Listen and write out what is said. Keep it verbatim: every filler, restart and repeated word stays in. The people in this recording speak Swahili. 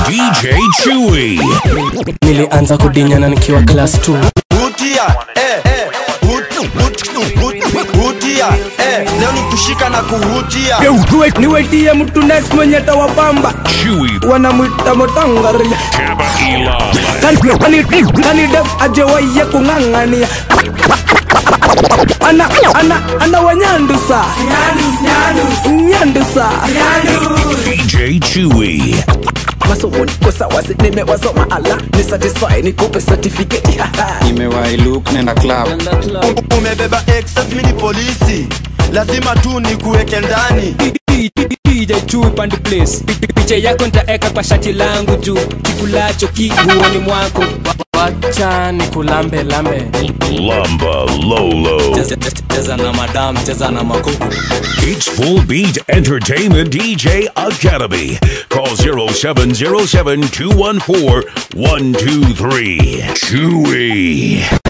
D J Chewy. Nilianza kudinyana nikiwa class two. Utia, eh, eh, utia, eh, leo ni kushika na kuhutia. Niwetie mtu next mwenye tawapamba Chewy. Wanamuita Motangaria. Kaba Ila. Kani dev ajewaye kungangania. Ana, ana, ana wanyandusa Nyandusa D J Chewy. Masomo niko sawa si nimewasoma ala ni satisfy nikupe certificate. Nimewai look nenda club. Umebeba excess mini polisi, lazima tu ni kuweke ndani. D J Chewy pandi place. Picha yako nitaeka kwa shati langu juu kikulacho kiguoni mwako. Wacha nikulambe lambe. Lamba Lolo. Cheza na madam, cheza na makuku. It's Full Beat Entertainment D J Academy. Call zero seven zero seven two one four one two three. Chewy.